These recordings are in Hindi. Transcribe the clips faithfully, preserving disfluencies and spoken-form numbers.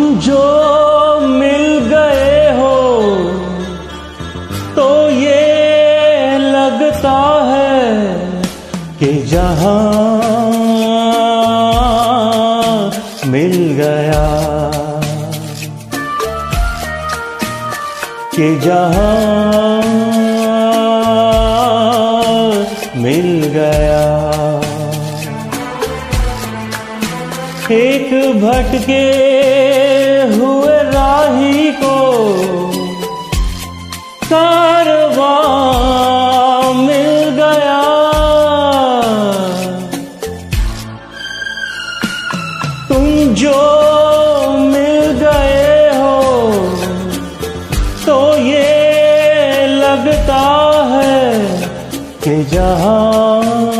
जो मिल गए हो तो ये लगता है कि जहां मिल गया, कि जहां मिल गया। एक भटके हुए राही को कारवां मिल गया। तुम जो मिल गए हो तो ये लगता है कि जहां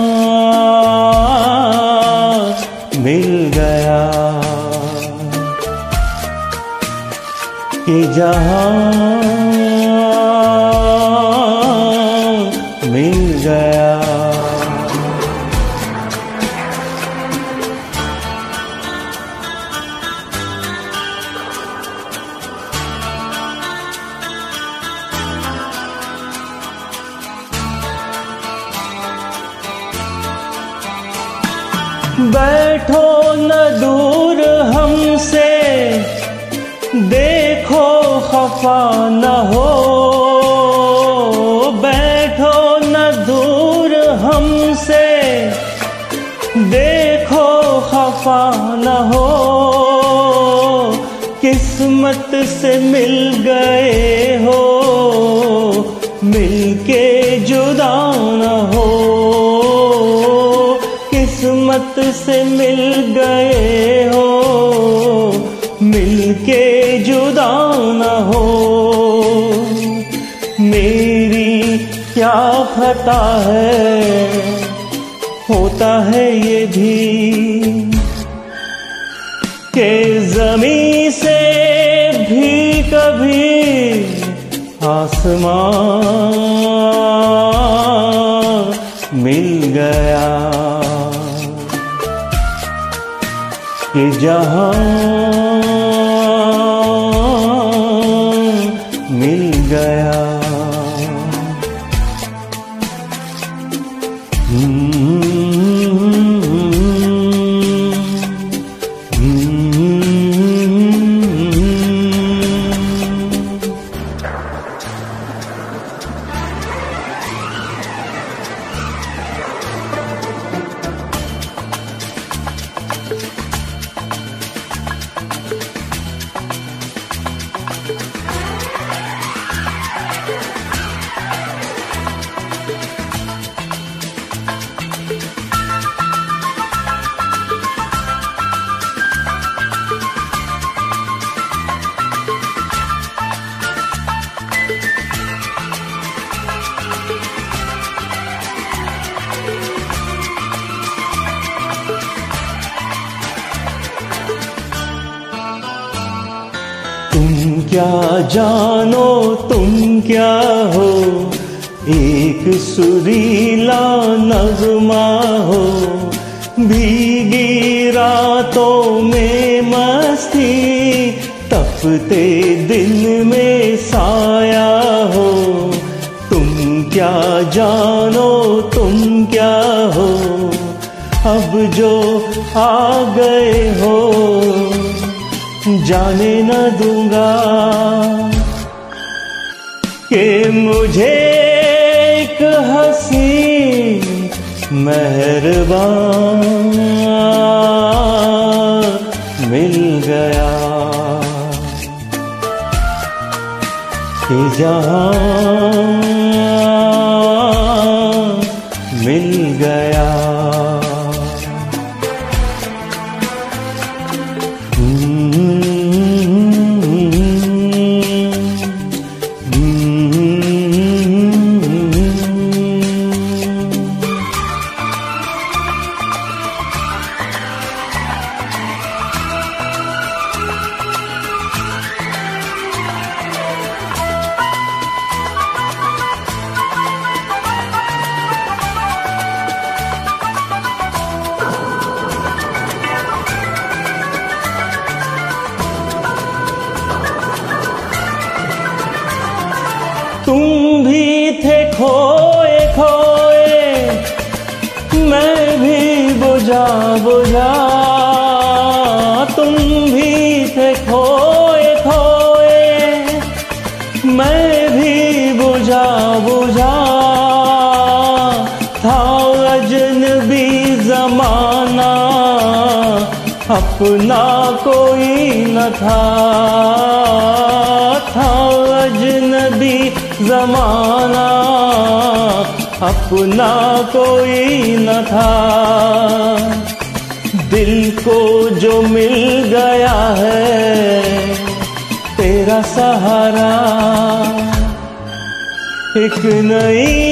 मिल गया, कि जहां मिल गया। बैठो न दूर हमसे, देखो खफा न हो। बैठो न दूर हमसे, देखो खफा न हो। किस्मत से मिल गए हो, मिलके जुदा न हो। किस्मत से मिल गए हो, मिलके जुदा न हो। मेरी क्या खता है, होता है ये भी कि ज़मीं से भी कभी आसमां मिल गया। कि जहां मिल गया। तुम क्या जानो, तुम क्या हो, एक सुरीला नगमा हो। भीगी रातों में मस्ती, तपते दिन में साया हो। तुम क्या जानो, तुम क्या हो, अब जो आ गए हो जाने न दूंगा कि मुझे एक हंसी मेहरबान मिल गया। कि जहां मिल गया। तुम भी थे खोए खोए, मैं भी बुझा बुझा। तुम भी थे खोए खोए, मैं भी बुझा बुझा। था अजनबी ज़माना, अपना कोई न था। था अजनबी ज़माना, अपना कोई न था। दिल को जो मिल गया है तेरा सहारा, एक नई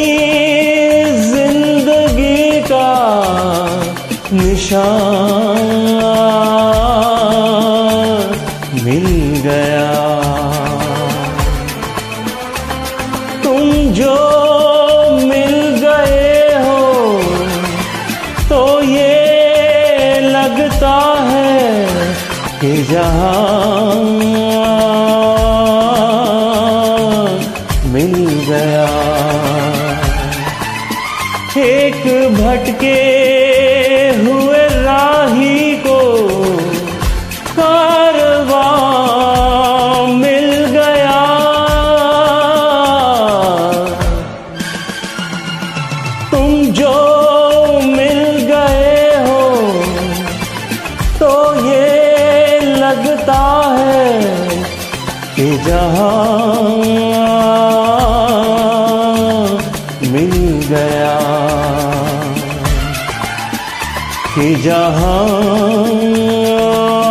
जिंदगी का निशान मिल गया। तुम जो मिल गए हो तो ये लगता है कि जहां मिल गया। एक भटके हुए राही को कारवां मिल गया। तुम जो मिल गए हो तो ये लगता है कि जहां मिल गया, कि जहां